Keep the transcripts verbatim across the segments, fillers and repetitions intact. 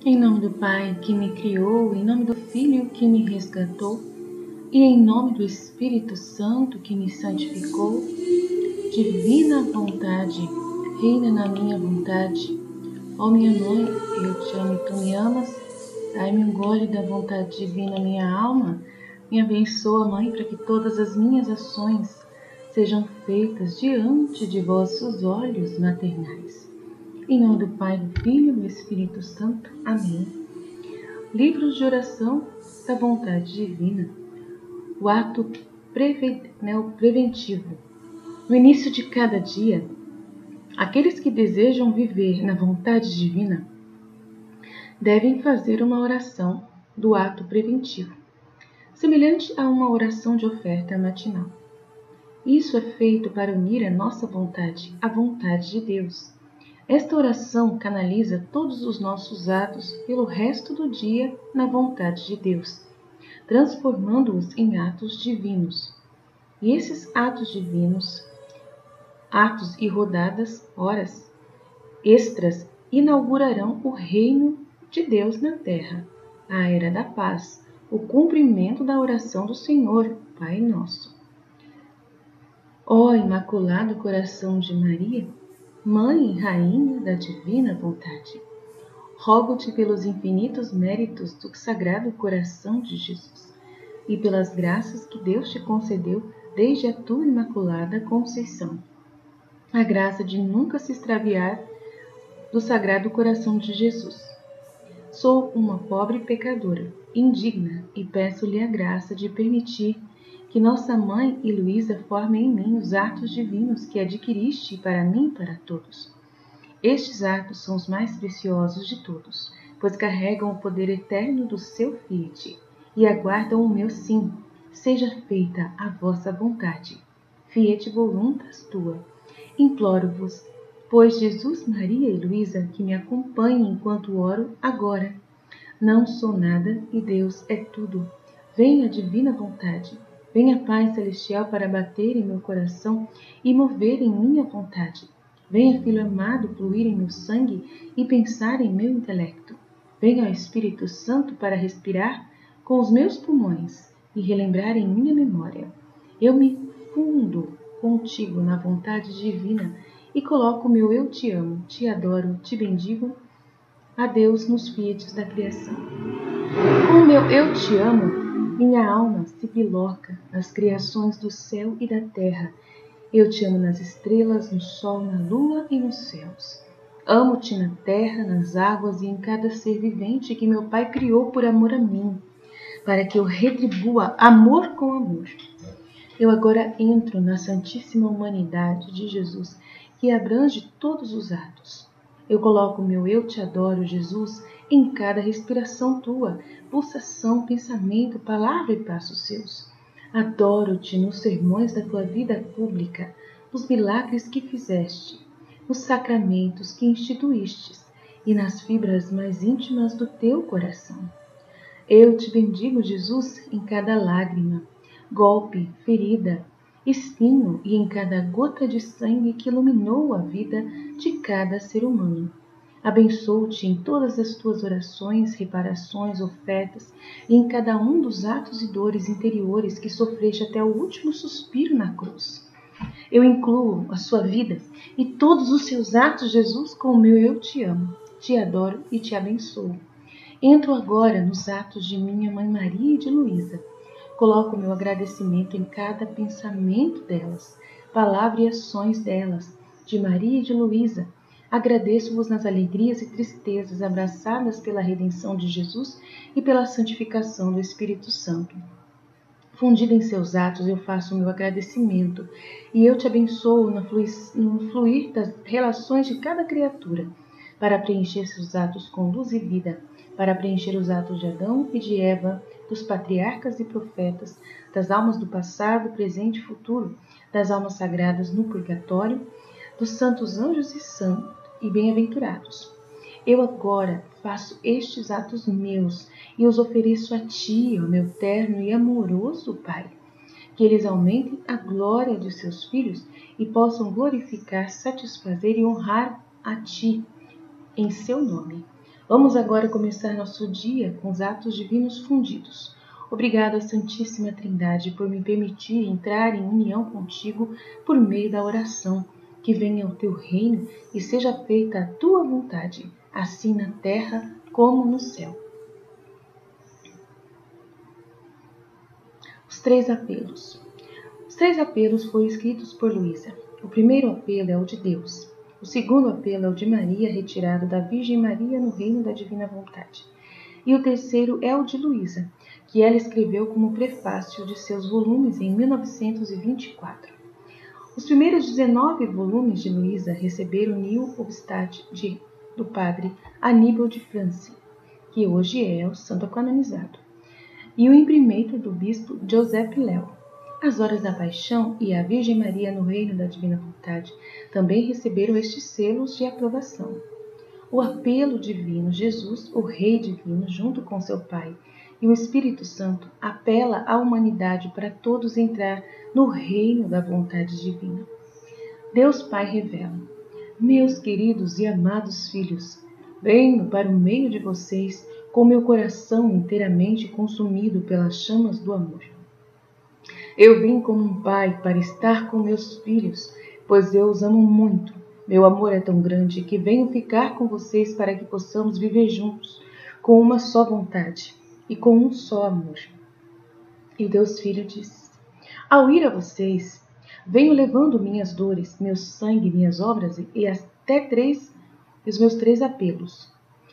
Em nome do Pai que me criou, em nome do Filho que me resgatou, e em nome do Espírito Santo que me santificou, divina vontade, reina na minha vontade. Ó minha mãe, eu te amo e tu me amas. Dai-me um gole da vontade divina, minha alma. Me abençoa, Mãe, para que todas as minhas ações sejam feitas diante de vossos olhos maternais. Em nome do Pai, do Filho e do Espírito Santo. Amém. Livros de oração da vontade divina. O ato preven... né, o preventivo. No início de cada dia, aqueles que desejam viver na vontade divina devem fazer uma oração do ato preventivo, semelhante a uma oração de oferta matinal. Isso é feito para unir a nossa vontade à vontade de Deus. Esta oração canaliza todos os nossos atos pelo resto do dia na vontade de Deus, transformando-os em atos divinos. E esses atos divinos, atos e rodadas, horas extras, inaugurarão o reino de Deus na terra, a era da paz, o cumprimento da oração do Senhor, Pai Nosso. Ó Imaculado Coração de Maria, Mãe e Rainha da Divina Vontade, rogo-te pelos infinitos méritos do Sagrado Coração de Jesus e pelas graças que Deus te concedeu desde a tua Imaculada Conceição, a graça de nunca se extraviar do Sagrado Coração de Jesus. Sou uma pobre pecadora, indigna, e peço-lhe a graça de permitir que nossa Mãe e Luísa formem em mim os atos divinos que adquiriste para mim e para todos. Estes atos são os mais preciosos de todos, pois carregam o poder eterno do seu Fiat e aguardam o meu sim. Seja feita a vossa vontade. Fiat voluntas tua. Imploro-vos, pois Jesus, Maria e Luísa, que me acompanhem enquanto oro agora. Não sou nada e Deus é tudo. Venha a divina vontade. Venha a paz celestial para bater em meu coração e mover em minha vontade. Venha, Filho amado, fluir em meu sangue e pensar em meu intelecto. Venha o Espírito Santo para respirar com os meus pulmões e relembrar em minha memória. Eu me fundo contigo na vontade divina e coloco o meu eu te amo, te adoro, te bendigo a Deus nos fiates da criação. Com o meu eu te amo, minha alma se biloca nas criações do céu e da terra. Eu te amo nas estrelas, no sol, na lua e nos céus. Amo-te na terra, nas águas e em cada ser vivente que meu Pai criou por amor a mim, para que eu retribua amor com amor. Eu agora entro na Santíssima Humanidade de Jesus, que abrange todos os atos. Eu coloco meu eu te adoro, Jesus, em cada respiração tua, pulsação, pensamento, palavra e passos seus. Adoro-te nos sermões da tua vida pública, nos milagres que fizeste, nos sacramentos que instituístes e nas fibras mais íntimas do teu coração. Eu te bendigo, Jesus, em cada lágrima, golpe, ferida, espinho e em cada gota de sangue que iluminou a vida de cada ser humano. Abençoo-te em todas as tuas orações, reparações, ofertas e em cada um dos atos e dores interiores que sofreste até o último suspiro na cruz. Eu incluo a sua vida e todos os seus atos, Jesus, com o meu eu te amo, te adoro e te abençoo. Entro agora nos atos de minha Mãe Maria e de Luísa. Coloco meu agradecimento em cada pensamento delas, palavra e ações delas, de Maria e de Luísa. Agradeço-vos nas alegrias e tristezas abraçadas pela redenção de Jesus e pela santificação do Espírito Santo. Fundido em seus atos, eu faço o meu agradecimento e eu te abençoo no fluir das relações de cada criatura, para preencher seus atos com luz e vida, para preencher os atos de Adão e de Eva, dos patriarcas e profetas, das almas do passado, presente e futuro, das almas sagradas no purgatório, dos santos anjos e santos e bem-aventurados. Eu agora faço estes atos meus e os ofereço a ti, ó meu terno e amoroso Pai, que eles aumentem a glória de seus filhos e possam glorificar, satisfazer e honrar a ti em seu nome. Vamos agora começar nosso dia com os atos divinos fundidos. Obrigado à Santíssima Trindade por me permitir entrar em união contigo por meio da oração. Que venha o teu reino e seja feita a tua vontade, assim na terra como no céu. Os três apelos. Os três apelos foram escritos por Luísa. O primeiro apelo é o de Deus. O segundo apelo é o de Maria, retirado da Virgem Maria no reino da Divina Vontade. E o terceiro é o de Luísa, que ela escreveu como prefácio de seus volumes em mil novecentos e vinte e quatro. Os primeiros dezenove volumes de Luísa receberam o Nil Obstat de, do padre Aníbal de França, que hoje é o santo canonizado, e o imprimento do bispo Joseph Léo. As Horas da Paixão e a Virgem Maria no Reino da Divina Vontade também receberam estes selos de aprovação. O apelo divino, Jesus, o Rei Divino, junto com seu Pai e o Espírito Santo, apela à humanidade para todos entrar no reino da vontade divina. Deus Pai revela: meus queridos e amados filhos, venho para o meio de vocês com meu coração inteiramente consumido pelas chamas do amor. Eu vim como um pai para estar com meus filhos, pois eu os amo muito. Meu amor é tão grande que venho ficar com vocês para que possamos viver juntos, com uma só vontade e com um só amor. E Deus Filho diz: ao ir a vocês, venho levando minhas dores, meu sangue, minhas obras e até três, os meus três apelos.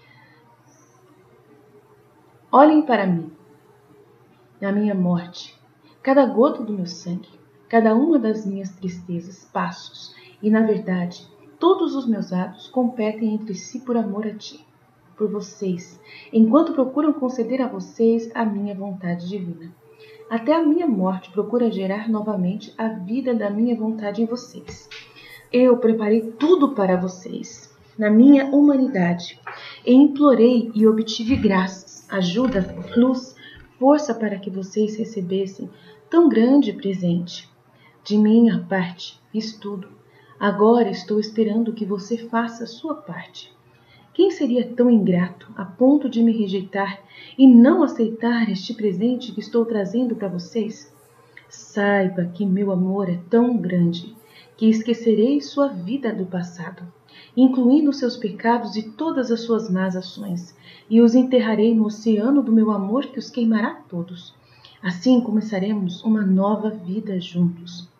Olhem para mim, na minha morte, cada gota do meu sangue, cada uma das minhas tristezas, passos, e na verdade, todos os meus atos competem entre si por amor a ti, por vocês, enquanto procuram conceder a vocês a minha vontade divina. Até a minha morte procura gerar novamente a vida da minha vontade em vocês. Eu preparei tudo para vocês, na minha humanidade, e implorei e obtive graças, ajuda, luz, força para que vocês recebessem tão grande presente. De minha parte, fiz tudo. Agora estou esperando que você faça a sua parte. Quem seria tão ingrato a ponto de me rejeitar e não aceitar este presente que estou trazendo para vocês? Saiba que meu amor é tão grande que esquecerei sua vida do passado, incluindo seus pecados e todas as suas más ações, e os enterrarei no oceano do meu amor que os queimará todos. Assim começaremos uma nova vida juntos,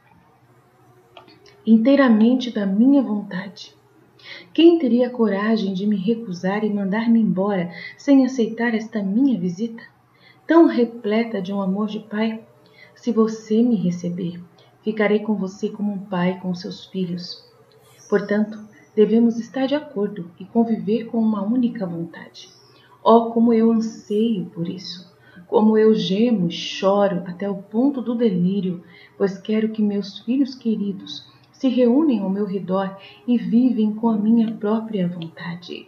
inteiramente da minha vontade. Quem teria coragem de me recusar e mandar-me embora sem aceitar esta minha visita, tão repleta de um amor de pai? Se você me receber, ficarei com você como um pai com seus filhos. Portanto, devemos estar de acordo e conviver com uma única vontade. Oh, como eu anseio por isso! Como eu gemo e choro até o ponto do delírio, pois quero que meus filhos queridos se reúnem ao meu redor e vivem com a minha própria vontade.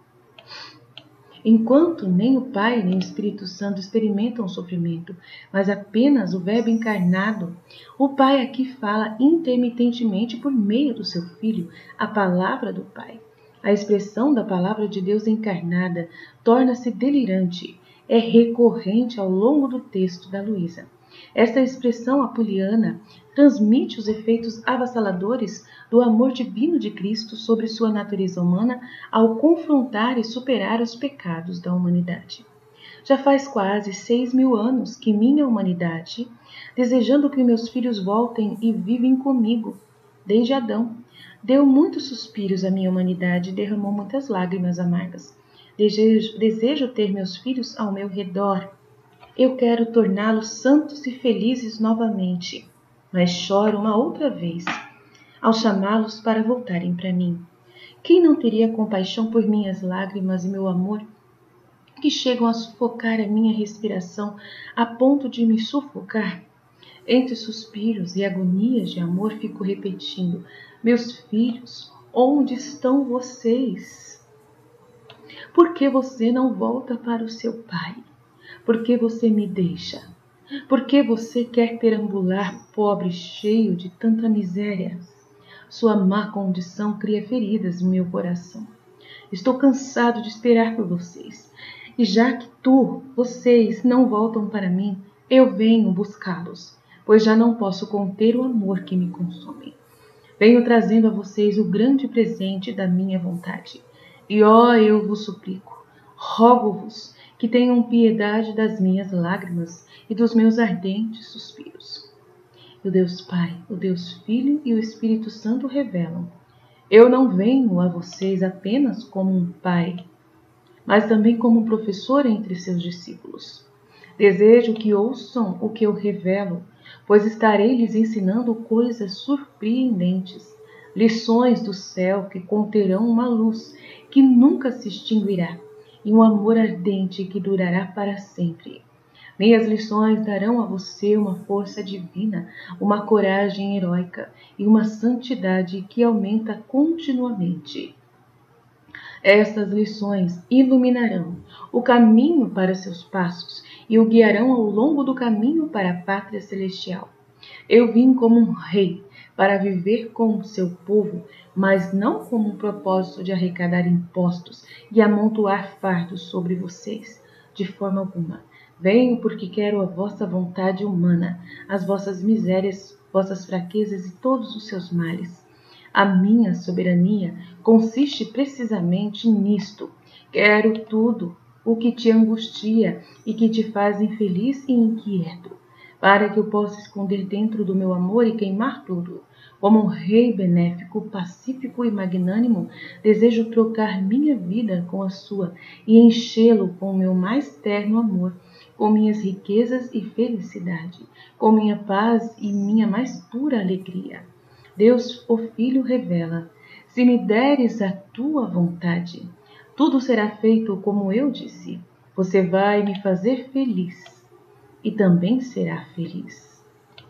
Enquanto nem o Pai nem o Espírito Santo experimentam o sofrimento, mas apenas o Verbo encarnado, o Pai aqui fala intermitentemente por meio do seu Filho, a palavra do Pai. A expressão da palavra de Deus encarnada torna-se delirante, é recorrente ao longo do texto da Luísa. Esta expressão apuliana transmite os efeitos avassaladores do amor divino de Cristo sobre sua natureza humana ao confrontar e superar os pecados da humanidade. Já faz quase seis mil anos que minha humanidade, desejando que meus filhos voltem e vivem comigo, desde Adão, deu muitos suspiros à minha humanidade e derramou muitas lágrimas amargas. Desejo, desejo ter meus filhos ao meu redor. Eu quero torná-los santos e felizes novamente, mas choro uma outra vez ao chamá-los para voltarem para mim. Quem não teria compaixão por minhas lágrimas e meu amor, que chegam a sufocar a minha respiração a ponto de me sufocar? Entre suspiros e agonias de amor fico repetindo: meus filhos, onde estão vocês? Por que você não volta para o seu pai? Por que você me deixa? Por que você quer perambular, pobre, cheio de tanta miséria? Sua má condição cria feridas no meu coração. Estou cansado de esperar por vocês. E já que tu, vocês, não voltam para mim, eu venho buscá-los, pois já não posso conter o amor que me consome. Venho trazendo a vocês o grande presente da minha vontade. E ó, eu vos suplico, rogo-vos que tenham piedade das minhas lágrimas e dos meus ardentes suspiros. O Deus Pai, o Deus Filho e o Espírito Santo revelam: eu não venho a vocês apenas como um pai, mas também como um professor entre seus discípulos. Desejo que ouçam o que eu revelo, pois estarei lhes ensinando coisas surpreendentes, lições do céu que conterão uma luz que nunca se extinguirá e um amor ardente que durará para sempre. Minhas lições darão a você uma força divina, uma coragem heróica e uma santidade que aumenta continuamente. Estas lições iluminarão o caminho para seus passos e o guiarão ao longo do caminho para a pátria celestial. Eu vim como um rei para viver com o seu povo, mas não como um propósito de arrecadar impostos e amontoar fardos sobre vocês, de forma alguma. Venho porque quero a vossa vontade humana, as vossas misérias, vossas fraquezas e todos os seus males. A minha soberania consiste precisamente nisto. Quero tudo o que te angustia e que te faz infeliz e inquieto, para que eu possa esconder dentro do meu amor e queimar tudo. Como um rei benéfico, pacífico e magnânimo, desejo trocar minha vida com a sua e enchê-lo com o meu mais terno amor, com minhas riquezas e felicidade, com minha paz e minha mais pura alegria. Deus, o Filho, revela: se me deres a tua vontade, tudo será feito como eu disse. Você vai me fazer feliz e também será feliz.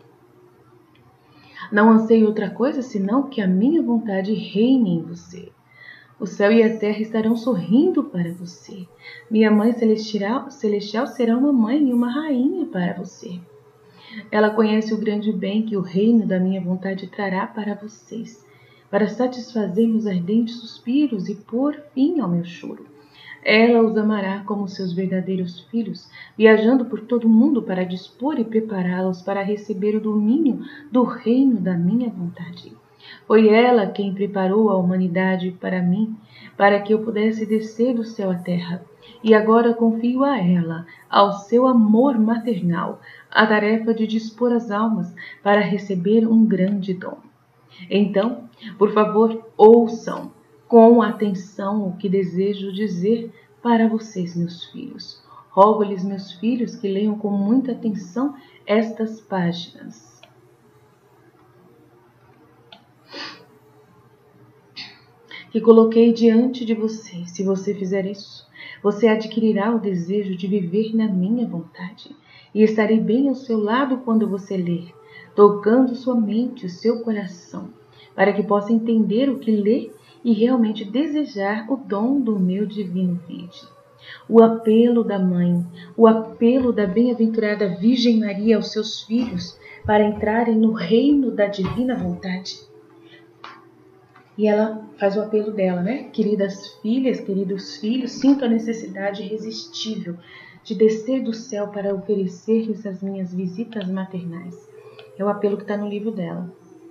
Não anseio outra coisa senão que a minha vontade reine em você. O céu e a terra estarão sorrindo para você. Minha mãe celestial, celestial será uma mãe e uma rainha para você. Ela conhece o grande bem que o reino da minha vontade trará para vocês, para satisfazer meus ardentes suspiros e pôr fim ao meu choro. Ela os amará como seus verdadeiros filhos, viajando por todo o mundo para dispor e prepará-los para receber o domínio do reino da minha vontade. Foi ela quem preparou a humanidade para mim, para que eu pudesse descer do céu à terra. E agora confio a ela, ao seu amor maternal, a tarefa de dispor as almas para receber um grande dom. Então, por favor, ouçam com atenção o que desejo dizer para vocês, meus filhos. Rogo-lhes, meus filhos, que leiam com muita atenção estas páginas. Que coloquei diante de você. Se você fizer isso, você adquirirá o desejo de viver na minha vontade, e estarei bem ao seu lado quando você ler, tocando sua mente, o seu coração, para que possa entender o que lê e realmente desejar o dom do meu divino vide. O apelo da mãe, o apelo da bem-aventurada Virgem Maria aos seus filhos para entrarem no reino da divina vontade. E ela faz o apelo dela, né? Queridas filhas, queridos filhos, sinto a necessidade irresistível de descer do céu para oferecer-lhes as minhas visitas maternais. É o apelo que está no livro dela.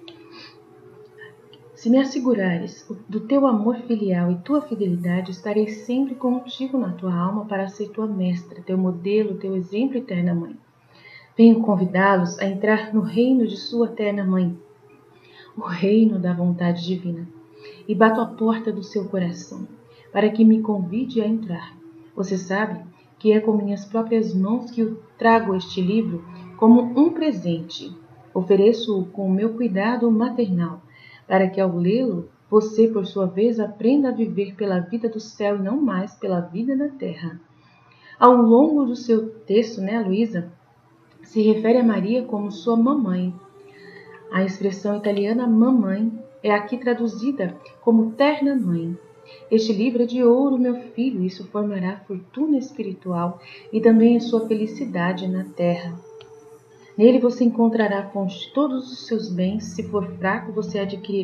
Se me assegurares do teu amor filial e tua fidelidade, estarei sempre contigo na tua alma para ser tua mestra, teu modelo, teu exemplo e eterna mãe. Venho convidá-los a entrar no reino de sua eterna mãe, o reino da vontade divina, e bato a porta do seu coração, para que me convide a entrar. Você sabe que é com minhas próprias mãos que eu trago este livro como um presente. Ofereço-o com o meu cuidado maternal, para que ao lê-lo, você, por sua vez, aprenda a viver pela vida do céu e não mais pela vida da terra. Ao longo do seu texto, né, Luísa, se refere a Maria como sua mamãe. A expressão italiana mamãe é aqui traduzida como terna mãe. Este livro é de ouro, meu filho, isso formará fortuna espiritual e também a sua felicidade na terra. Nele você encontrará a fonte de todos os seus bens. Se for fraco, você adquirirá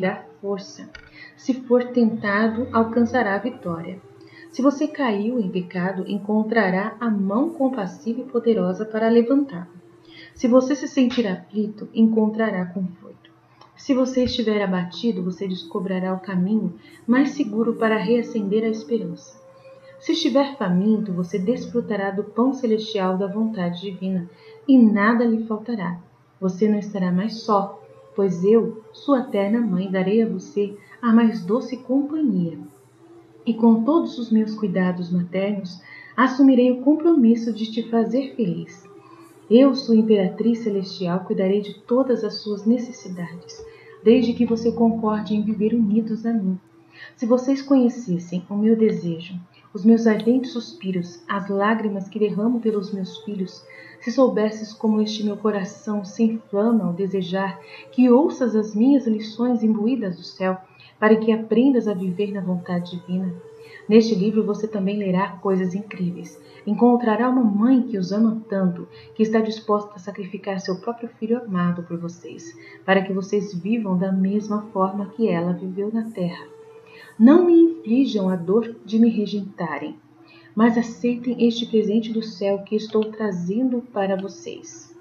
força. Se for tentado, alcançará a vitória. Se você caiu em pecado, encontrará a mão compassiva e poderosa para levantá-lo. Se você se sentir aflito, encontrará conforto. Se você estiver abatido, você descobrirá o caminho mais seguro para reacender a esperança. Se estiver faminto, você desfrutará do pão celestial da vontade divina, e nada lhe faltará. Você não estará mais só, pois eu, sua terna mãe, darei a você a mais doce companhia. E com todos os meus cuidados maternos, assumirei o compromisso de te fazer feliz. Eu, sua imperatriz celestial, cuidarei de todas as suas necessidades, desde que você concorde em viver unidos a mim. Se vocês conhecessem o meu desejo, os meus ardentes suspiros, as lágrimas que derramo pelos meus filhos, se soubesses como este meu coração se inflama ao desejar que ouças as minhas lições imbuídas do céu, para que aprendas a viver na vontade divina. Neste livro você também lerá coisas incríveis. Encontrará uma mãe que os ama tanto, que está disposta a sacrificar seu próprio filho amado por vocês, para que vocês vivam da mesma forma que ela viveu na terra. Não me inflijam a dor de me rejeitarem, mas aceitem este presente do céu que estou trazendo para vocês.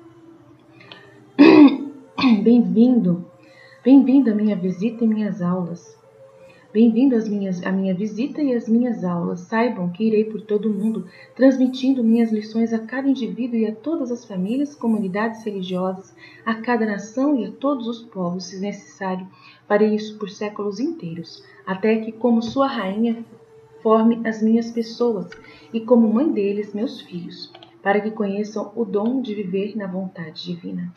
Bem-vindo, bem-vindo à minha visita e minhas aulas. Bem-vindo às minhas, à minha visita e às minhas aulas. Saibam que irei por todo o mundo, transmitindo minhas lições a cada indivíduo e a todas as famílias, comunidades religiosas, a cada nação e a todos os povos, se necessário. Farei isso por séculos inteiros, até que, como sua rainha, forme as minhas pessoas e, como mãe deles, meus filhos, para que conheçam o dom de viver na vontade divina.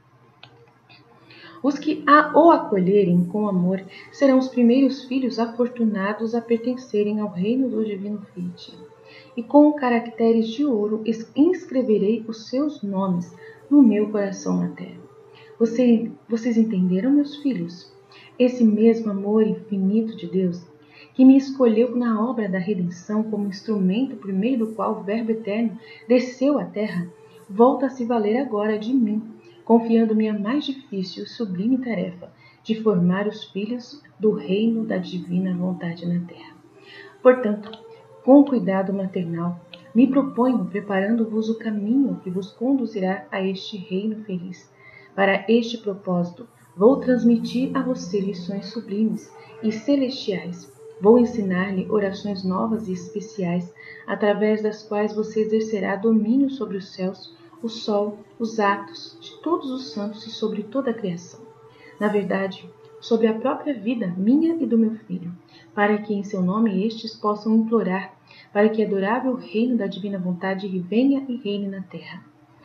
Os que a o acolherem com amor serão os primeiros filhos afortunados a pertencerem ao reino do Divino Filho. E com caracteres de ouro inscreverei os seus nomes no meu coração materno. Você, vocês entenderam, meus filhos? Esse mesmo amor infinito de Deus, que me escolheu na obra da redenção como instrumento por meio do qual o Verbo Eterno desceu à terra, volta a se valer agora de mim, confiando-me a mais difícil e sublime tarefa de formar os filhos do reino da divina vontade na terra. Portanto, com cuidado maternal, me proponho preparando-vos o caminho que vos conduzirá a este reino feliz. Para este propósito, vou transmitir a você lições sublimes e celestiais. Vou ensinar-lhe orações novas e especiais, através das quais você exercerá domínio sobre os céus, o sol, os atos de todos os santos e sobre toda a criação. Na verdade, sobre a própria vida minha e do meu filho, para que em seu nome estes possam implorar, para que adorável reino da divina vontade venha e reine na terra.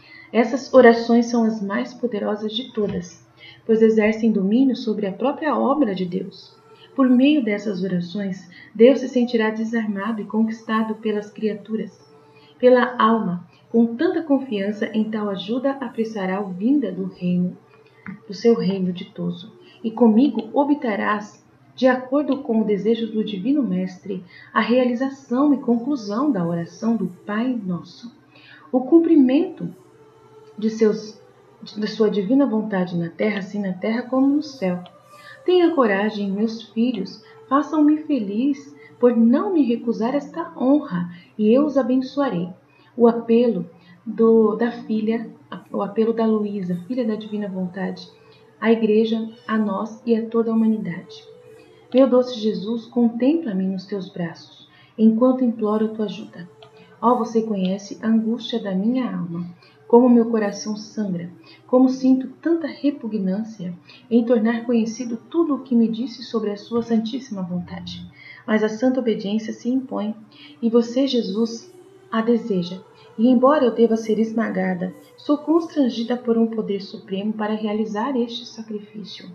Essas orações são as mais poderosas de todas, pois exercem domínio sobre a própria obra de Deus. Por meio dessas orações, Deus se sentirá desarmado e conquistado pelas criaturas. Pela alma, com tanta confiança em tal ajuda, apressará o vinda do reino, do seu reino ditoso, e comigo obterás, de acordo com o desejo do Divino Mestre, a realização e conclusão da oração do Pai Nosso, o cumprimento de, seus, de sua divina vontade na terra, assim na terra como no céu. Tenha coragem, meus filhos, façam-me feliz por não me recusar esta honra, e eu os abençoarei. O apelo do, da filha, o apelo da Luísa, filha da divina vontade, à Igreja, a nós e a toda a humanidade. Meu doce Jesus, contempla-me nos teus braços, enquanto imploro a tua ajuda. Ó, você conhece a angústia da minha alma, como meu coração sangra, como sinto tanta repugnância em tornar conhecido tudo o que me disse sobre a sua santíssima vontade. Mas a santa obediência se impõe, e você, Jesus, a deseja. E embora eu deva ser esmagada, sou constrangida por um poder supremo para realizar este sacrifício.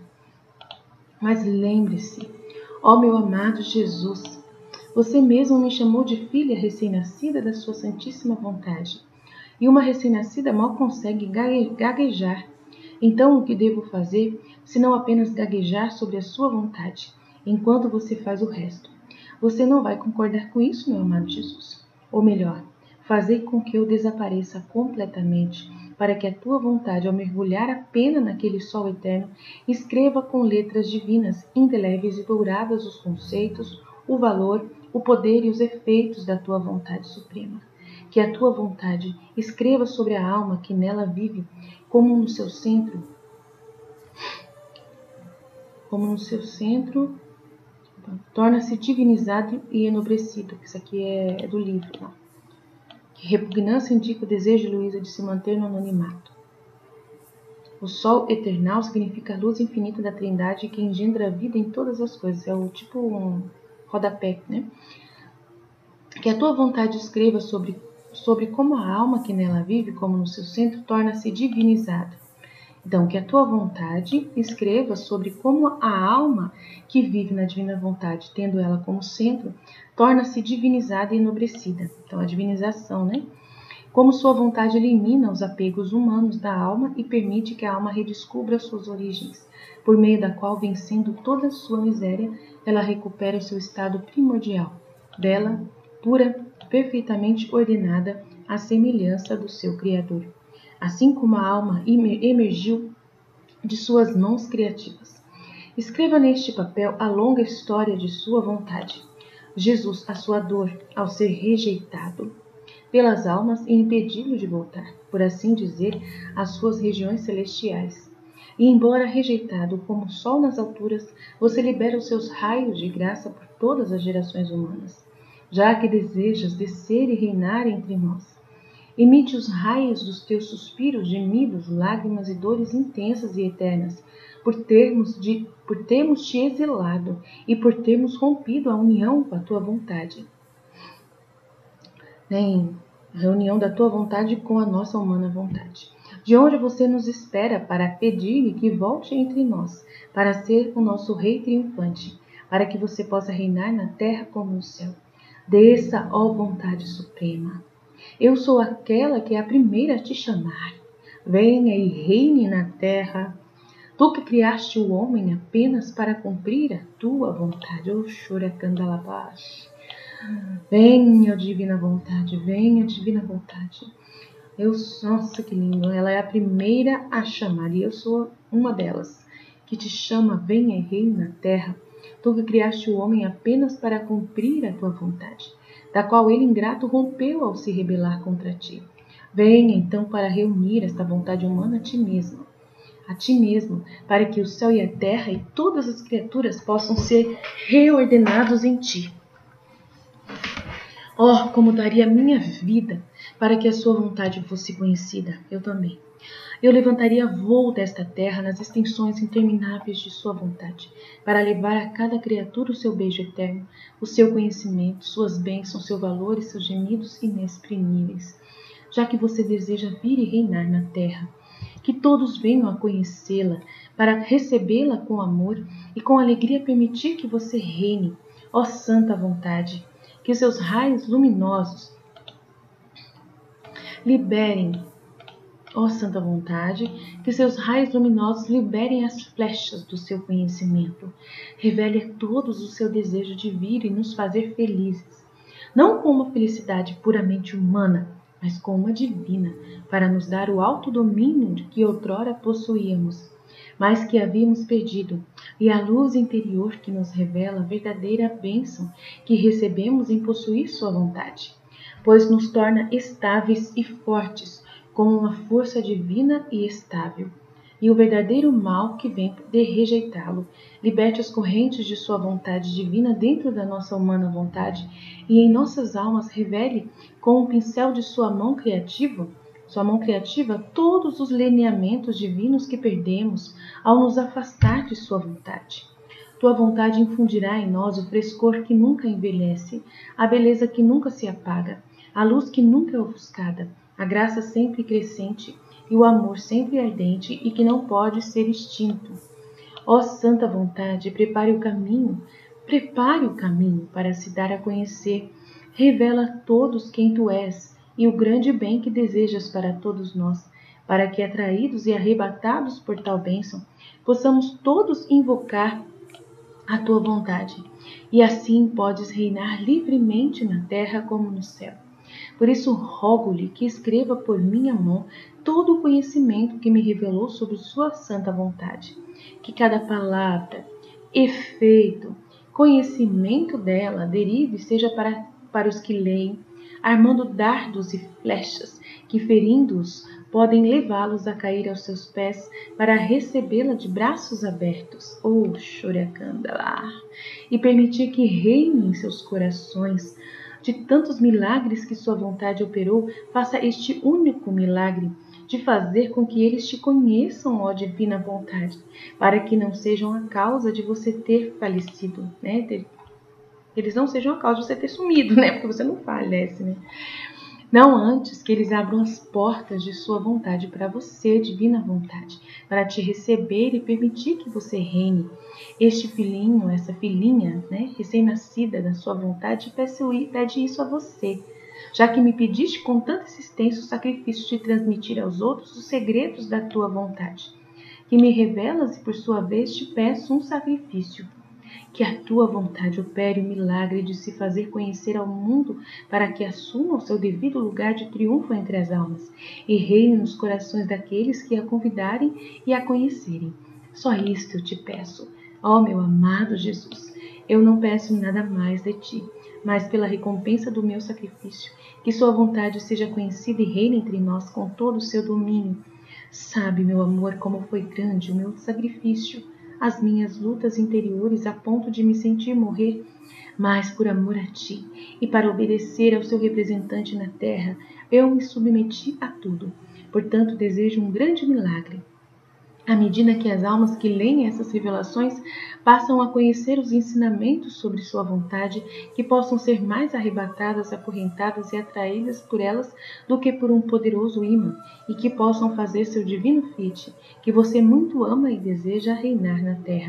Mas lembre-se, ó meu amado Jesus, você mesmo me chamou de filha recém-nascida da sua santíssima vontade. E uma recém-nascida mal consegue gaguejar. Então, o que devo fazer, se não apenas gaguejar sobre a sua vontade, enquanto você faz o resto? Você não vai concordar com isso, meu amado Jesus. Ou melhor, fazei com que eu desapareça completamente, para que a tua vontade, ao mergulhar a pena naquele sol eterno, escreva com letras divinas, indeléveis e douradas os conceitos, o valor, o poder e os efeitos da tua vontade suprema. Que a tua vontade escreva sobre a alma que nela vive, como no seu centro, como no seu centro, torna-se divinizado e enobrecido. Isso aqui é do livro, tá? Que repugnância indica o desejo de Luísa de se manter no anonimato. O sol eternal significa a luz infinita da Trindade que engendra a vida em todas as coisas. É o tipo um rodapé, né? Que a tua vontade escreva sobre, sobre como a alma que nela vive, como no seu centro, torna-se divinizada. Então, que a tua vontade escreva sobre como a alma que vive na divina vontade, tendo ela como centro, torna-se divinizada e enobrecida. Então, a divinização, né? Como sua vontade elimina os apegos humanos da alma e permite que a alma redescubra suas origens, por meio da qual, vencendo toda a sua miséria, ela recupera o seu estado primordial, bela, pura, perfeitamente ordenada, à semelhança do seu Criador. Assim como a alma emergiu de suas mãos criativas. Escreva neste papel a longa história de sua vontade. Jesus, a sua dor ao ser rejeitado pelas almas e impedi-lo de voltar, por assim dizer, às suas regiões celestiais. E embora rejeitado como o sol nas alturas, você libera os seus raios de graça por todas as gerações humanas, já que desejas descer e reinar entre nós. Emite os raios dos teus suspiros, gemidos, lágrimas e dores intensas e eternas, por termos, de, por termos te exilado e por termos rompido a união com a tua vontade. Em reunião da tua vontade com a nossa humana vontade. De onde você nos espera para pedir-lhe que volte entre nós, para ser o nosso rei triunfante, para que você possa reinar na terra como no céu. Desça, ó vontade suprema. Eu sou aquela que é a primeira a te chamar. Venha e reine na terra. Tu que criaste o homem apenas para cumprir a tua vontade. Oh, Shuracandalabash. Venha, divina vontade, venha, divina vontade. Eu, nossa, que lindo. Ela é a primeira a chamar e eu sou uma delas que te chama. Venha e reine na terra. Tu que criaste o homem apenas para cumprir a tua vontade, da qual ele ingrato rompeu ao se rebelar contra ti. Venha então para reunir esta vontade humana a ti mesmo, a ti mesmo, para que o céu e a terra e todas as criaturas possam ser reordenados em ti. Oh, como daria minha vida para que a sua vontade fosse conhecida. Eu também. Eu levantaria voo desta terra nas extensões intermináveis de sua vontade, para levar a cada criatura o seu beijo eterno, o seu conhecimento, suas bênçãos, seu valor e seus gemidos inexprimíveis. Já que você deseja vir e reinar na terra, que todos venham a conhecê-la, para recebê-la com amor e com alegria permitir que você reine, ó santa vontade, que seus raios luminosos liberem, ó santa vontade, que seus raios luminosos liberem as flechas do seu conhecimento. Revele a todos o seu desejo de vir e nos fazer felizes, não com uma felicidade puramente humana, mas com uma divina, para nos dar o alto domínio de que outrora possuíamos, mas que havíamos perdido, e a luz interior que nos revela a verdadeira bênção que recebemos em possuir sua vontade, pois nos torna estáveis e fortes, como uma força divina e estável. E o verdadeiro mal que vem de rejeitá-lo, liberte as correntes de sua vontade divina dentro da nossa humana vontade, e em nossas almas revele, com o pincel de sua mão criativa, sua mão criativa, todos os lineamentos divinos que perdemos ao nos afastar de sua vontade. Tua vontade infundirá em nós o frescor que nunca envelhece, a beleza que nunca se apaga, a luz que nunca é ofuscada, a graça sempre crescente e o amor sempre ardente e que não pode ser extinto. Ó santa vontade, prepare o caminho, prepare o caminho para se dar a conhecer. Revela a todos quem tu és e o grande bem que desejas para todos nós, para que, atraídos e arrebatados por tal bênção, possamos todos invocar a tua vontade, e assim podes reinar livremente na terra como no céu. Por isso rogo-lhe que escreva por minha mão todo o conhecimento que me revelou sobre sua santa vontade. Que cada palavra, efeito, conhecimento dela derive seja para, para os que leem, armando dardos e flechas, que ferindo-os podem levá-los a cair aos seus pés para recebê-la de braços abertos, oh Shoryakandala, e permitir que reine em seus corações. De tantos milagres que sua vontade operou, faça este único milagre de fazer com que eles te conheçam, ó divina vontade, para que não sejam a causa de você ter falecido, né? Eles não sejam a causa de você ter sumido, né? Porque você não falece, né? Não antes que eles abram as portas de sua vontade para você, divina vontade, para te receber e permitir que você reine. Este filhinho, essa filhinha, né, recém-nascida da sua vontade, pede isso a você, já que me pediste com tanta insistência o sacrifício de transmitir aos outros os segredos da tua vontade, que me revelas e por sua vez te peço um sacrifício. Que a tua vontade opere o milagre de se fazer conhecer ao mundo para que assuma o seu devido lugar de triunfo entre as almas e reine nos corações daqueles que a convidarem e a conhecerem. Só isto eu te peço, ó meu amado Jesus. Eu não peço nada mais de ti, mas pela recompensa do meu sacrifício, que sua vontade seja conhecida e reine entre nós com todo o seu domínio. Sabe, meu amor, como foi grande o meu sacrifício, as minhas lutas interiores a ponto de me sentir morrer, mas por amor a ti e para obedecer ao seu representante na terra, eu me submeti a tudo. Portanto, desejo um grande milagre. À medida que as almas que leem essas revelações passam a conhecer os ensinamentos sobre sua vontade, que possam ser mais arrebatadas, acorrentadas e atraídas por elas do que por um poderoso imã, e que possam fazer seu divino fite, que você muito ama e deseja reinar na terra.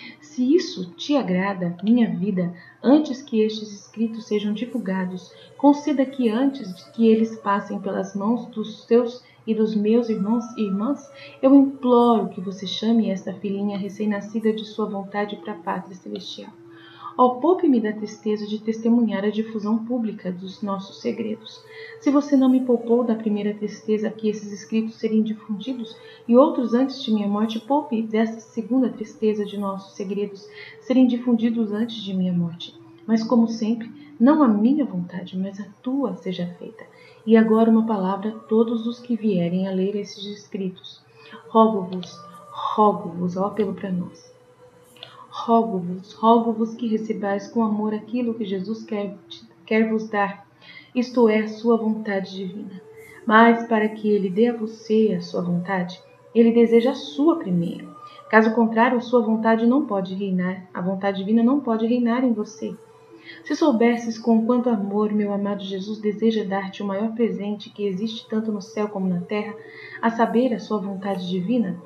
Se isso te agrada, minha vida, antes que estes escritos sejam divulgados, conceda que antes de que eles passem pelas mãos dos seus e dos meus irmãos e irmãs, eu imploro que você chame esta filhinha recém-nascida de sua vontade para a pátria celestial. Ó, poupe-me da tristeza de testemunhar a difusão pública dos nossos segredos. Se você não me poupou da primeira tristeza que esses escritos seriam difundidos, e outros antes de minha morte, poupe dessa segunda tristeza de nossos segredos serem difundidos antes de minha morte. Mas, como sempre, não a minha vontade, mas a tua seja feita. E agora uma palavra a todos os que vierem a ler esses escritos. Rogo-vos, rogo-vos, ó apelo para nós. Rogo-vos, rogo-vos que recebais com amor aquilo que Jesus quer, quer vos dar, isto é, a sua vontade divina. Mas para que ele dê a você a sua vontade, ele deseja a sua primeiro. Caso contrário, a sua vontade não pode reinar, a vontade divina não pode reinar em você. Se soubesses com quanto amor meu amado Jesus deseja dar-te o maior presente que existe tanto no céu como na terra, a saber, a sua vontade divina,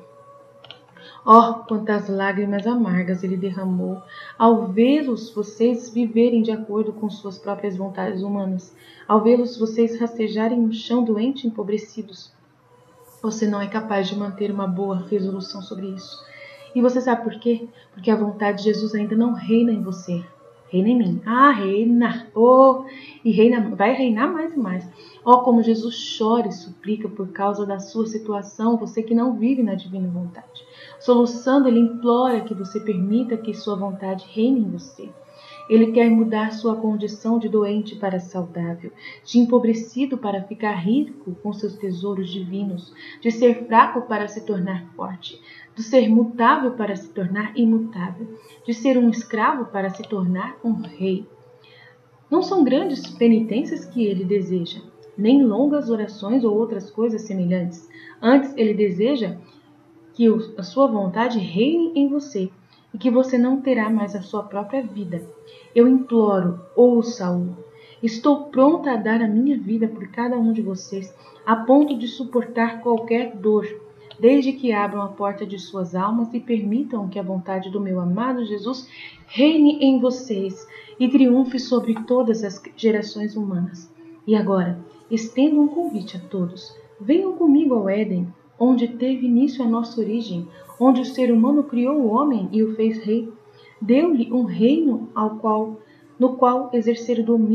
oh, quantas lágrimas amargas ele derramou ao vê-los vocês viverem de acordo com suas próprias vontades humanas, ao vê-los vocês rastejarem no chão doente e empobrecidos. Você não é capaz de manter uma boa resolução sobre isso. E você sabe por quê? Porque a vontade de Jesus ainda não reina em você. Reina em mim. Ah, reina. Oh, e reina, vai reinar mais e mais. Oh, como Jesus chora e suplica por causa da sua situação, você que não vive na divina vontade. Soluçando, ele implora que você permita que sua vontade reine em você. Ele quer mudar sua condição de doente para saudável, de empobrecido para ficar rico com seus tesouros divinos, de ser fraco para se tornar forte, de ser mutável para se tornar imutável, de ser um escravo para se tornar um rei. Não são grandes penitências que ele deseja, nem longas orações ou outras coisas semelhantes. Antes, ele deseja que a sua vontade reine em você e que você não terá mais a sua própria vida. Eu imploro, ouça-o. Estou pronta a dar a minha vida por cada um de vocês, a ponto de suportar qualquer dor, desde que abram a porta de suas almas e permitam que a vontade do meu amado Jesus reine em vocês e triunfe sobre todas as gerações humanas. E agora, estendo um convite a todos. Venham comigo ao Éden, onde teve início a nossa origem, onde o ser humano criou o homem e o fez rei. Deu-lhe um reino ao qual, no qual exercer o domínio.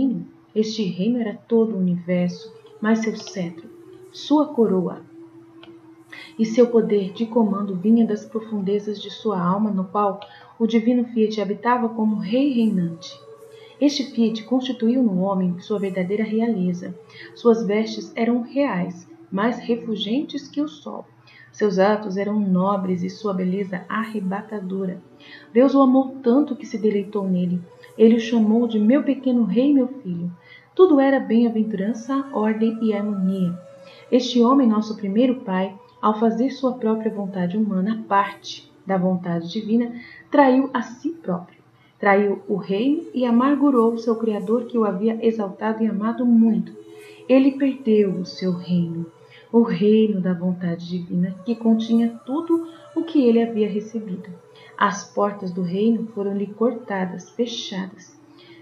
Este reino era todo o universo, mas seu cetro, sua coroa e seu poder de comando vinha das profundezas de sua alma, no qual o divino Fiat habitava como rei reinante. Este Fiat constituiu no homem sua verdadeira realeza. Suas vestes eram reais, mais refulgentes que o sol. Seus atos eram nobres e sua beleza arrebatadora. Deus o amou tanto que se deleitou nele. Ele o chamou de meu pequeno rei, meu filho. Tudo era bem-aventurança, ordem e harmonia. Este homem, nosso primeiro pai, ao fazer sua própria vontade humana à parte da vontade divina, traiu a si próprio. Traiu o reino e amargurou seu Criador, que o havia exaltado e amado muito. Ele perdeu o seu reino, o reino da vontade divina, que continha tudo o que ele havia recebido. As portas do reino foram-lhe cortadas, fechadas.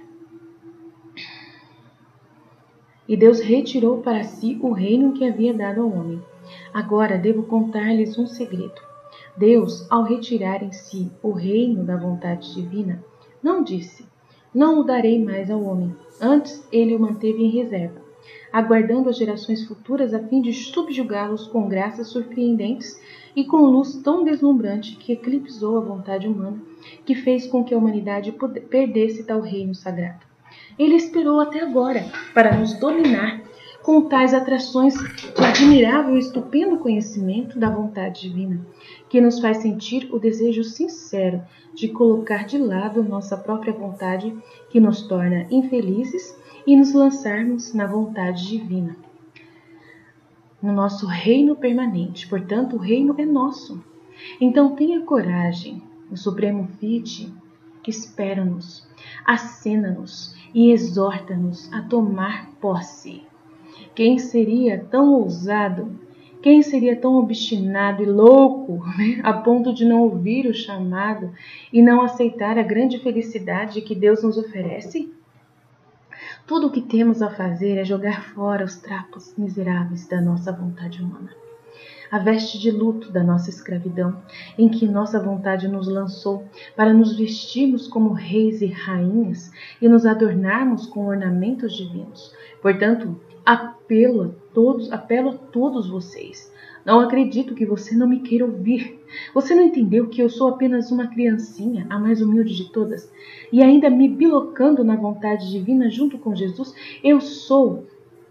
E Deus retirou para si o reino que havia dado ao homem. Agora devo contar-lhes um segredo. Deus, ao retirar em si o reino da vontade divina, não disse, não o darei mais ao homem. Antes, ele o manteve em reserva, aguardando as gerações futuras a fim de subjugá-los com graças surpreendentes e com luz tão deslumbrante que eclipsou a vontade humana, que fez com que a humanidade perdesse tal reino sagrado. Ele esperou até agora para nos dominar com tais atrações de admirável e estupendo conhecimento da vontade divina, que nos faz sentir o desejo sincero de colocar de lado nossa própria vontade, que nos torna infelizes, e nos lançarmos na vontade divina, no nosso reino permanente. Portanto, o reino é nosso. Então tenha coragem. O Supremo Fiat espera-nos, acena-nos e exorta-nos a tomar posse. Quem seria tão ousado, quem seria tão obstinado e louco, né, a ponto de não ouvir o chamado e não aceitar a grande felicidade que Deus nos oferece? Tudo o que temos a fazer é jogar fora os trapos miseráveis da nossa vontade humana, a veste de luto da nossa escravidão, em que nossa vontade nos lançou, para nos vestirmos como reis e rainhas e nos adornarmos com ornamentos divinos. Portanto, apelo a todos, apelo a todos vocês. Não acredito que você não me queira ouvir. Você não entendeu que eu sou apenas uma criancinha, a mais humilde de todas, e ainda me bilocando na vontade divina junto com Jesus? Eu sou...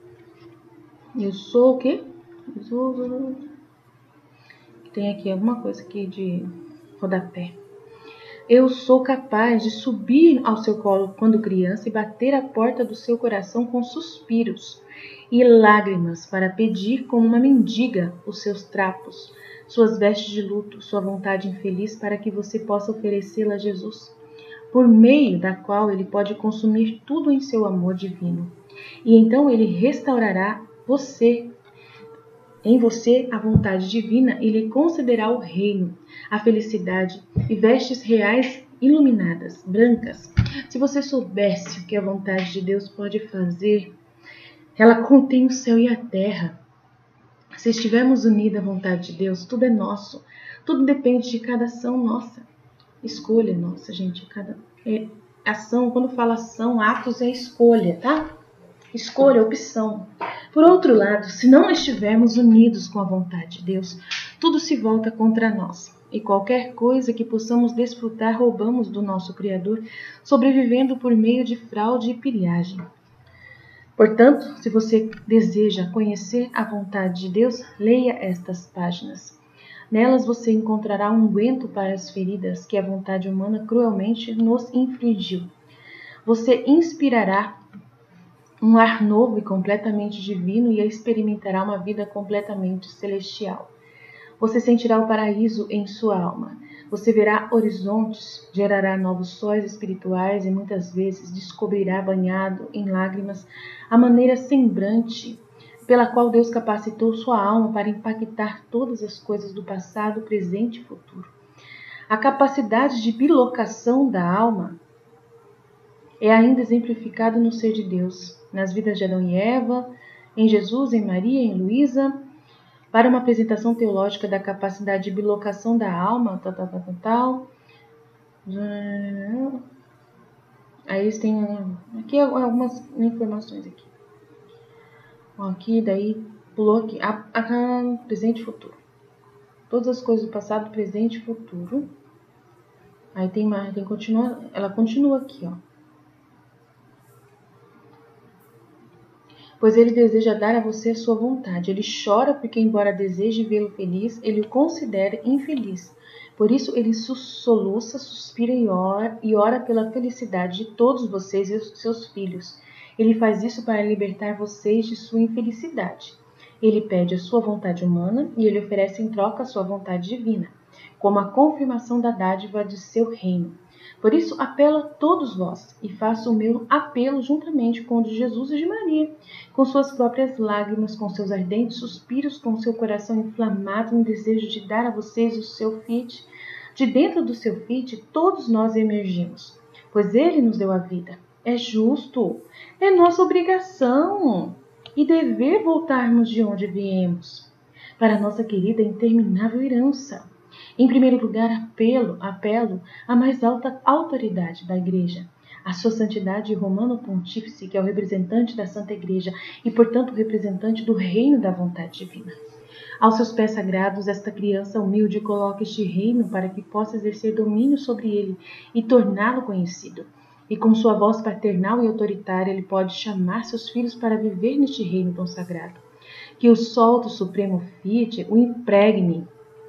Eu sou o quê? Eu sou... Tem aqui alguma coisa aqui de rodapé. Eu sou capaz de subir ao seu colo quando criança e bater a porta do seu coração com suspiros e lágrimas para pedir como uma mendiga os seus trapos, suas vestes de luto, sua vontade infeliz, para que você possa oferecê-la a Jesus, por meio da qual ele pode consumir tudo em seu amor divino. E então ele restaurará você Em você a vontade divina e lhe concederá o reino, a felicidade e vestes reais iluminadas, brancas. Se você soubesse o que a vontade de Deus pode fazer, ela contém o céu e a terra. Se estivermos unidos à vontade de Deus, tudo é nosso. Tudo depende de cada ação nossa. Escolha nossa, gente. Cada é, ação, quando fala ação, atos é escolha, tá? Escolha, opção. Por outro lado, se não estivermos unidos com a vontade de Deus, tudo se volta contra nós. E qualquer coisa que possamos desfrutar, roubamos do nosso Criador, sobrevivendo por meio de fraude e pilhagem. Portanto, se você deseja conhecer a vontade de Deus, leia estas páginas. Nelas você encontrará um unguento para as feridas que a vontade humana cruelmente nos infligiu. Você inspirará um ar novo e completamente divino e experimentará uma vida completamente celestial. Você sentirá o paraíso em sua alma. Você verá horizontes, gerará novos sóis espirituais e muitas vezes descobrirá banhado em lágrimas a maneira semblante pela qual Deus capacitou sua alma para impactar todas as coisas do passado, presente e futuro. A capacidade de bilocação da alma é ainda exemplificada no ser de Deus, nas vidas de Adão e Eva, em Jesus, em Maria, em Luísa. Para uma apresentação teológica da capacidade de bilocação da alma, tal, tal, tal, tal, Aí eles têm aqui algumas informações aqui. Aqui, daí, pulou aqui. A, a, presente e futuro. Todas as coisas do passado, presente e futuro. Aí tem mais, tem continua, ela continua aqui, ó. Pois ele deseja dar a você a sua vontade. Ele chora porque, embora deseje vê-lo feliz, ele o considera infeliz. Por isso ele soluça, suspira e ora, e ora pela felicidade de todos vocês e os seus filhos. Ele faz isso para libertar vocês de sua infelicidade. Ele pede a sua vontade humana e ele oferece em troca a sua vontade divina, como a confirmação da dádiva de seu reino. Por isso, apelo a todos vós, e faço o meu apelo juntamente com o de Jesus e de Maria, com suas próprias lágrimas, com seus ardentes suspiros, com seu coração inflamado em desejo de dar a vocês o seu Fiat. De dentro do seu Fiat, todos nós emergimos, pois ele nos deu a vida. É justo, é nossa obrigação e dever voltarmos de onde viemos, para a nossa querida e interminável herança. Em primeiro lugar, apelo, apelo à mais alta autoridade da Igreja, a sua santidade romano pontífice, que é o representante da Santa Igreja e, portanto, o representante do reino da vontade divina. Aos seus pés sagrados, esta criança humilde coloca este reino para que possa exercer domínio sobre ele e torná-lo conhecido. E com sua voz paternal e autoritária, ele pode chamar seus filhos para viver neste reino tão sagrado. Que o sol do Supremo Fiat o impregne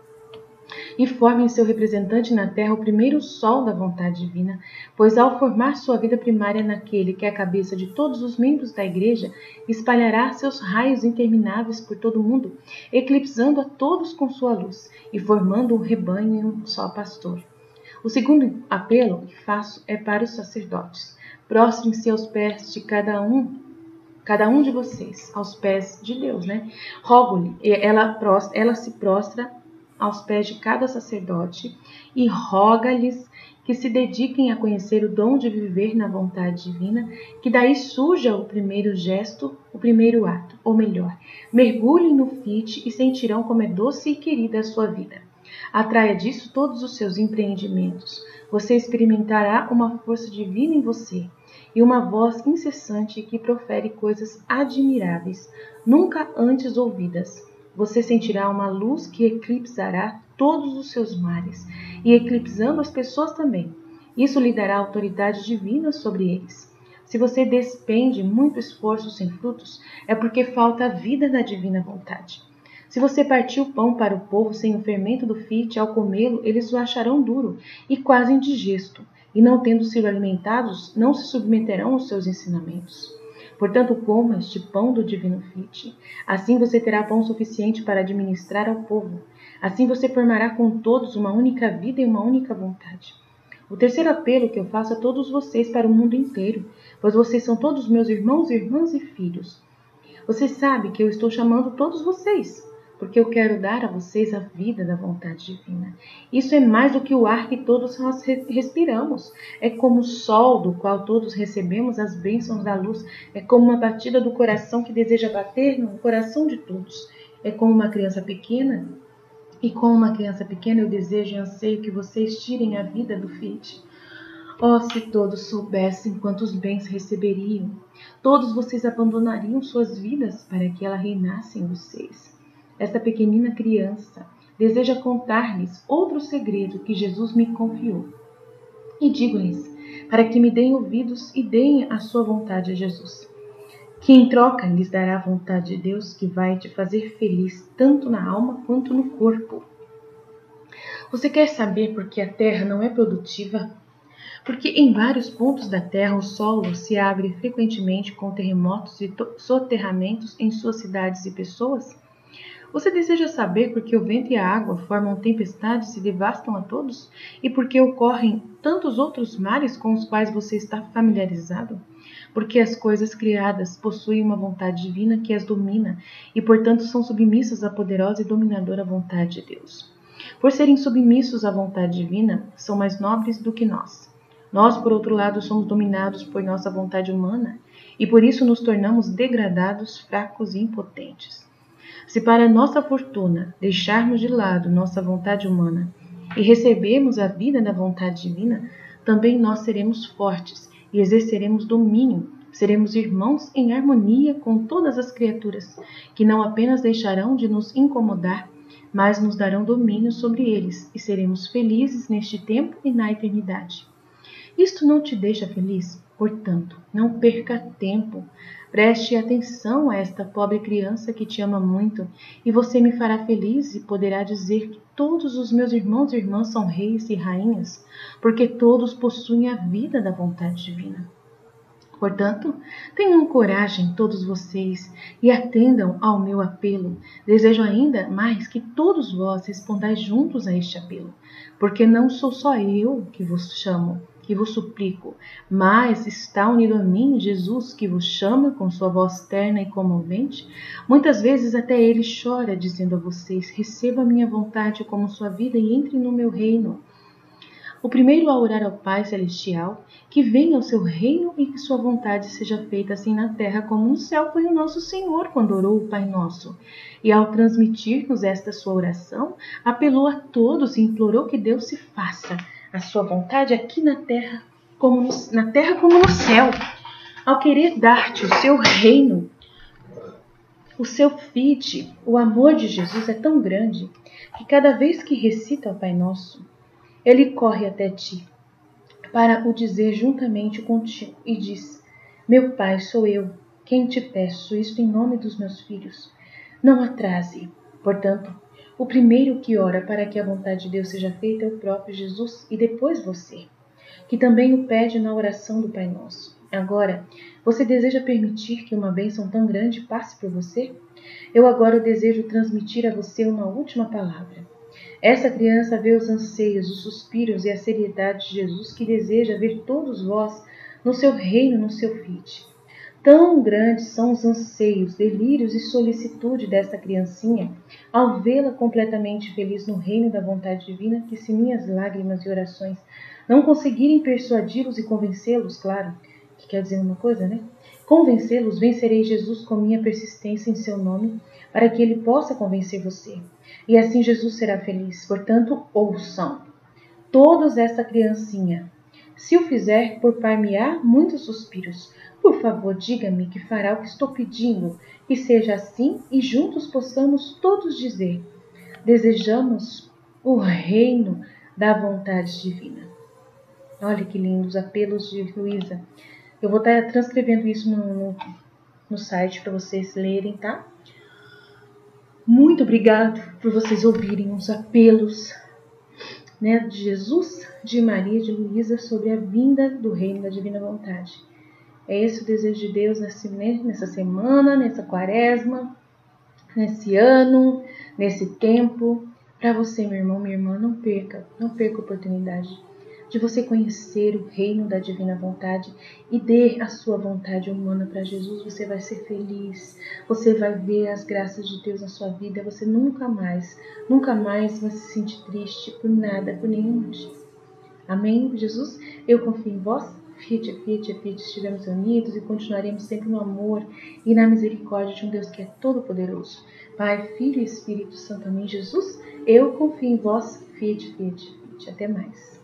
e forme em seu representante na terra o primeiro sol da vontade divina, pois ao formar sua vida primária naquele que é a cabeça de todos os membros da Igreja, espalhará seus raios intermináveis por todo o mundo, eclipsando a todos com sua luz e formando um rebanho em um só pastor. O segundo apelo que faço é para os sacerdotes. Prostrem-se aos pés de cada um Cada um de vocês, aos pés de Deus, né? Rogo-lhe, ela, ela se prostra aos pés de cada sacerdote e roga-lhes que se dediquem a conhecer o dom de viver na vontade divina, que daí surja o primeiro gesto, o primeiro ato, ou melhor, mergulhem no Fiat e sentirão como é doce e querida a sua vida. Atraia disso todos os seus empreendimentos. Você experimentará uma força divina em você e uma voz incessante que profere coisas admiráveis, nunca antes ouvidas. Você sentirá uma luz que eclipsará todos os seus mares, e eclipsando as pessoas também. Isso lhe dará autoridade divina sobre eles. Se você despende muito esforço sem frutos, é porque falta a vida da divina vontade. Se você partir o pão para o povo sem o fermento do Fiat, ao comê-lo, eles o acharão duro e quase indigesto, e não tendo sido alimentados, não se submeterão aos seus ensinamentos. Portanto, coma este pão do divino Fiat. Assim você terá pão suficiente para administrar ao povo. Assim você formará com todos uma única vida e uma única vontade. O terceiro apelo que eu faço a todos vocês para o mundo inteiro, pois vocês são todos meus irmãos, irmãs e filhos. Você sabe que eu estou chamando todos vocês, porque eu quero dar a vocês a vida da vontade divina. Isso é mais do que o ar que todos nós respiramos. É como o sol do qual todos recebemos as bênçãos da luz. É como uma batida do coração que deseja bater no coração de todos. É como uma criança pequena. E como uma criança pequena eu desejo e anseio que vocês tirem a vida do Fiat. Oh, se todos soubessem quantos bens receberiam. Todos vocês abandonariam suas vidas para que ela reinasse em vocês. Esta pequenina criança deseja contar-lhes outro segredo que Jesus me confiou. E digo-lhes, para que me deem ouvidos e deem a sua vontade a Jesus, que em troca lhes dará a vontade de Deus, que vai te fazer feliz tanto na alma quanto no corpo. Você quer saber por que a terra não é produtiva? Porque em vários pontos da terra o solo se abre frequentemente com terremotos e soterramentos em suas cidades e pessoas? Você deseja saber por que o vento e a água formam tempestades e devastam a todos? E por que ocorrem tantos outros males com os quais você está familiarizado? Porque as coisas criadas possuem uma vontade divina que as domina e, portanto, são submissas à poderosa e dominadora vontade de Deus. Por serem submissos à vontade divina, são mais nobres do que nós. Nós, por outro lado, somos dominados por nossa vontade humana e por isso nos tornamos degradados, fracos e impotentes. Se para nossa fortuna deixarmos de lado nossa vontade humana e recebermos a vida da vontade divina, também nós seremos fortes e exerceremos domínio. Seremos irmãos em harmonia com todas as criaturas, que não apenas deixarão de nos incomodar, mas nos darão domínio sobre eles, e seremos felizes neste tempo e na eternidade. Isto não te deixa feliz? Portanto, não perca tempo. Preste atenção a esta pobre criança que te ama muito, e você me fará feliz e poderá dizer que todos os meus irmãos e irmãs são reis e rainhas, porque todos possuem a vida da vontade divina. Portanto, tenham coragem todos vocês e atendam ao meu apelo. Desejo ainda mais que todos vós respondais juntos a este apelo, porque não sou só eu que vos chamo, que vos suplico, mas está unido a mim Jesus, que vos chama com sua voz terna e comovente. Muitas vezes até ele chora, dizendo a vocês: receba a minha vontade como sua vida e entre no meu reino. O primeiro a orar ao Pai Celestial, que venha ao seu reino e que sua vontade seja feita assim na terra como no céu, foi o nosso Senhor quando orou o Pai Nosso. E ao transmitir-nos esta sua oração, apelou a todos e implorou que Deus se faça a sua vontade aqui na terra como no, na terra como no céu. Ao querer dar-te o seu reino, o seu fide, o amor de Jesus é tão grande que cada vez que recita o Pai Nosso, ele corre até ti para o dizer juntamente contigo e diz: meu Pai, sou eu quem te peço isto em nome dos meus filhos. Não atrase. Portanto, o primeiro que ora para que a vontade de Deus seja feita é o próprio Jesus e depois você, que também o pede na oração do Pai Nosso. Agora, você deseja permitir que uma bênção tão grande passe por você? Eu agora desejo transmitir a você uma última palavra. Essa criança vê os anseios, os suspiros e a seriedade de Jesus, que deseja ver todos vós no seu reino, no seu fide. Tão grandes são os anseios, delírios e solicitude desta criancinha ao vê-la completamente feliz no reino da vontade divina, que se minhas lágrimas e orações não conseguirem persuadi-los e convencê-los, claro, que quer dizer uma coisa, né? Convencê-los, vencerei Jesus com minha persistência em seu nome, para que ele possa convencer você. E assim Jesus será feliz. Portanto, ouçam todos esta criancinha. Se o fizer, poupar-me-á muitos suspiros. Por favor, diga-me que fará o que estou pedindo, que seja assim e juntos possamos todos dizer: desejamos o reino da vontade divina. Olha que lindos apelos de Luísa. Eu vou estar transcrevendo isso no, no, no site para vocês lerem, tá? Muito obrigado por vocês ouvirem os apelos, né, de Jesus, de Maria, de Luísa sobre a vinda do reino da divina vontade. É esse o desejo de Deus nessa semana, nessa quaresma, nesse ano, nesse tempo. Para você, meu irmão, minha irmã, não perca, não perca a oportunidade de você conhecer o reino da divina vontade e dê a sua vontade humana para Jesus. Você vai ser feliz, você vai ver as graças de Deus na sua vida, você nunca mais, nunca mais vai se sentir triste por nada, por nenhum motivo. Amém, Jesus? Eu confio em vós. Fiat, fiat, fiat, estivemos unidos e continuaremos sempre no amor e na misericórdia de um Deus que é todo-poderoso. Pai, Filho e Espírito Santo. Amém, Jesus? Eu confio em vós. Fiat, fiat, fiat. Até mais.